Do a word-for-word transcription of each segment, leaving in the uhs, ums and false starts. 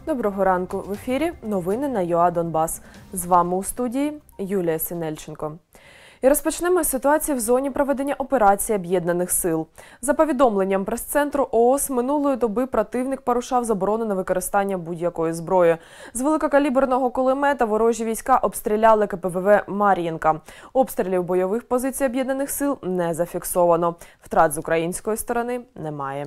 Доброго ранку! В ефірі новини на ЮА Донбас. З вами у студії Юлія Синельченко. І розпочнемо з ситуації в зоні проведення операції Об'єднаних сил. За повідомленням прес-центру ООС, минулої доби противник порушав заборону на використання будь-якої зброї. З великокаліберного кулемета ворожі війська обстріляли ка пе ве ве «Мар'їнка». Обстрілів бойових позицій Об'єднаних сил не зафіксовано. Втрат з української сторони немає.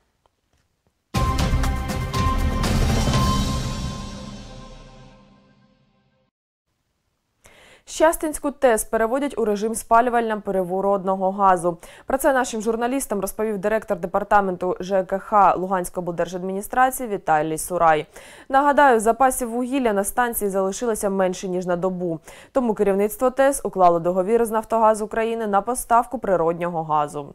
Щастинську ТЕС переводять у режим спалювально-переворотного газу. Про це нашим журналістам розповів директор департаменту же ка ха Луганської облдержадміністрації Віталій Сурай. Нагадаю, запасів вугілля на станції залишилося менше, ніж на добу. Тому керівництво ТЕС уклало договір з «Нафтогаз України» на поставку природнього газу.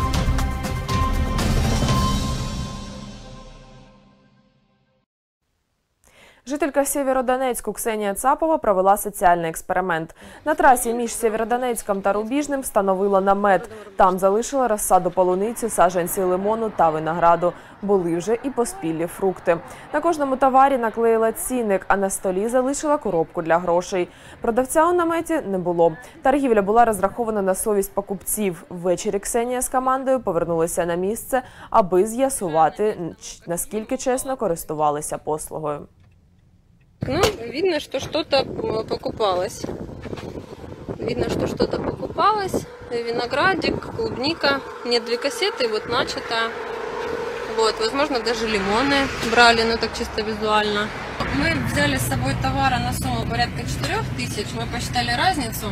Жителька Сєвєродонецьку Ксенія Цапова провела соціальний експеримент. На трасі між Сєвєродонецьком та Рубіжним встановила намет. Там залишила розсаду полуниці, саджанці лимону та винограду. Були вже і поспілі фрукти. На кожному товарі наклеїла цінник, а на столі залишила коробку для грошей. Продавця у наметі не було. Торгівля була розрахована на совість покупців. Ввечері Ксенія з командою повернулися на місце, аби з'ясувати, наскільки чесно користувалися послугою. Ну, видно, что что-то покупалось. Видно, что что-то покупалось. Виноградик, клубника. Нет, две кассеты, вот начато. Вот, возможно, даже лимоны брали, но так чисто визуально. Мы взяли с собой товара на сумму порядка четырёх тысяч. Мы посчитали разницу.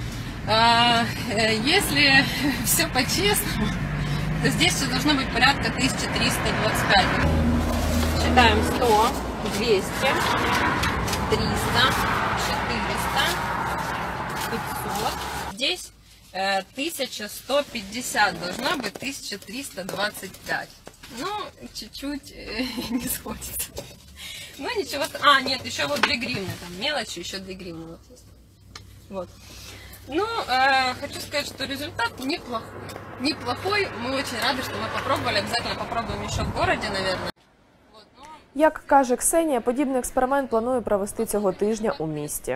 Если все по-честному, то здесь все должно быть порядка тысяча триста двадцать пять. Считаем сто. двести, триста, четыреста, пятьсот. Здесь э, тысяча сто пятьдесят, должна быть тысяча триста двадцать пять. Ну, чуть-чуть э, не сходится. Ну, ничего. А, нет, еще вот две гривны, там мелочи, еще две гривны вот есть. Вот. Ну, э, хочу сказать, что результат неплохой. Неплохой, мы очень рады, что мы попробовали, обязательно попробуем еще в городе, наверное. Як каже Ксенія, подібний експеримент планує провести цього тижня у місті.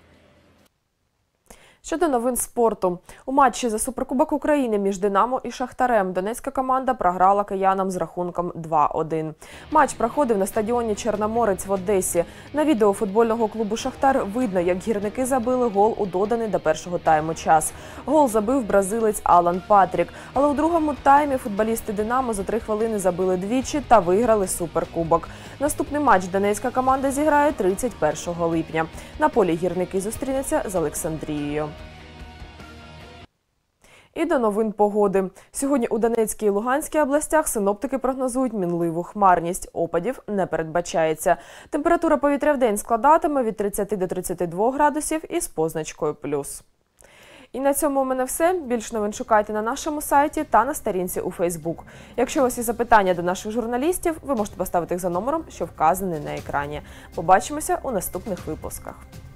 Щодо новин спорту. У матчі за Суперкубок України між «Динамо» і «Шахтарем» донецька команда програла киянам з рахунком два один. Матч проходив на стадіоні «Чорноморець» в Одесі. На відео футбольного клубу «Шахтар» видно, як гірники забили гол у доданий до першого тайму час. Гол забив бразилець Алан Патрік. Але у другому таймі футболісти «Динамо» за три хвилини забили двічі та виграли Суперкубок. Наступний матч донецька команда зіграє тридцять першого липня. На полі гірники зустрінуться з Олександрією. І до новин погоди. Сьогодні у Донецькій і Луганській областях синоптики прогнозують мінливу хмарність. Опадів не передбачається. Температура повітря в день складатиме від тридцяти до тридцяти двох градусів із позначкою плюс. І на цьому у мене все. Більш новин шукайте на нашому сайті та на сторінці у Фейсбук. Якщо у вас є запитання до наших журналістів, ви можете поставити їх за номером, що вказаний на екрані. Побачимося у наступних випусках.